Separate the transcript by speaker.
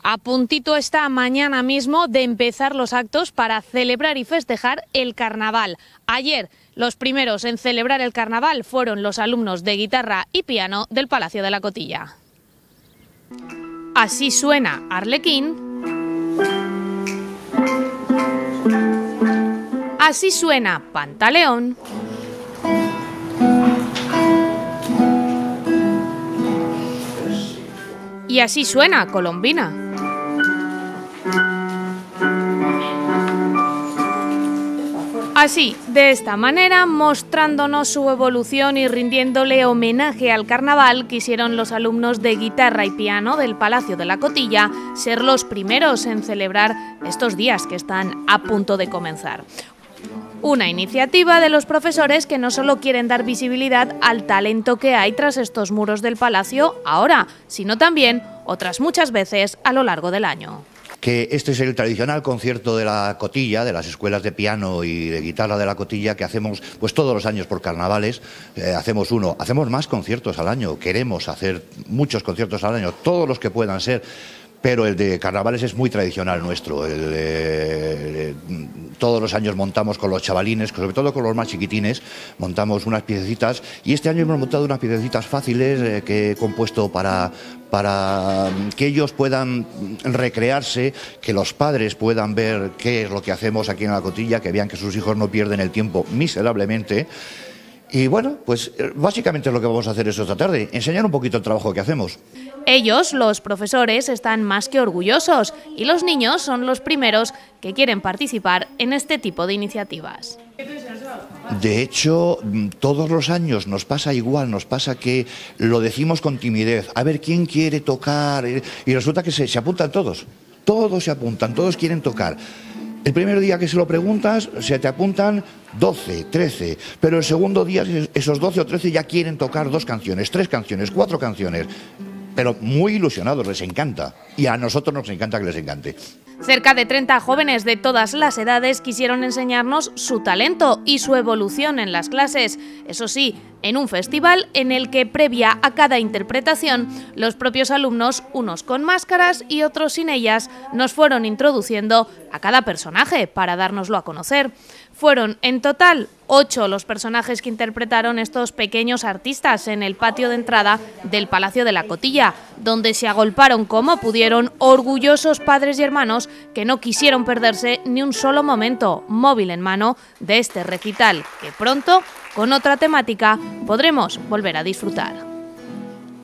Speaker 1: A puntito está mañana mismo de empezar los actos para celebrar y festejar el carnaval. Ayer, los primeros en celebrar el carnaval fueron los alumnos de guitarra y piano del Palacio de la Cotilla. Así suena Arlequín. Así suena Pantaleón. Y así suena Colombina. Así, de esta manera, mostrándonos su evolución y rindiéndole homenaje al carnaval, quisieron los alumnos de guitarra y piano del Palacio de la Cotilla ser los primeros en celebrar estos días que están a punto de comenzar. Una iniciativa de los profesores que no solo quieren dar visibilidad al talento que hay tras estos muros del palacio ahora, sino también otras muchas veces a lo largo del año.
Speaker 2: Que este es el tradicional concierto de la Cotilla, de las escuelas de piano y de guitarra de la Cotilla, que hacemos pues todos los años por carnavales. Hacemos más conciertos al año, queremos hacer muchos conciertos al año, todos los que puedan ser. Pero el de carnavales es muy tradicional nuestro. Todos los años montamos con los chavalines, sobre todo con los más chiquitines, montamos unas piececitas. Y este año hemos montado unas piececitas fáciles que he compuesto para que ellos puedan recrearse, que los padres puedan ver qué es lo que hacemos aquí en la Cotilla, que vean que sus hijos no pierden el tiempo miserablemente. Y bueno, pues básicamente lo que vamos a hacer es esta tarde, enseñar un poquito el trabajo que hacemos.
Speaker 1: Ellos, los profesores, están más que orgullosos y los niños son los primeros que quieren participar en este tipo de iniciativas.
Speaker 2: De hecho, todos los años nos pasa igual, nos pasa que lo decimos con timidez, a ver quién quiere tocar, y resulta que se apuntan todos se apuntan, todos quieren tocar. El primer día que se lo preguntas, se te apuntan 12, 13, pero el segundo día esos 12 o 13 ya quieren tocar 2 canciones, 3 canciones, 4 canciones, pero muy ilusionados, les encanta, y a nosotros nos encanta que les encante.
Speaker 1: Cerca de 30 jóvenes de todas las edades quisieron enseñarnos su talento y su evolución en las clases. Eso sí, en un festival en el que, previa a cada interpretación, los propios alumnos, unos con máscaras y otros sin ellas, nos fueron introduciendo a cada personaje para dárnoslo a conocer. Fueron en total 8 los personajes que interpretaron estos pequeños artistas en el patio de entrada del Palacio de la Cotilla, donde se agolparon como pudieron orgullosos padres y hermanos que no quisieron perderse ni un solo momento, móvil en mano, de este recital que pronto, con otra temática, podremos volver a disfrutar.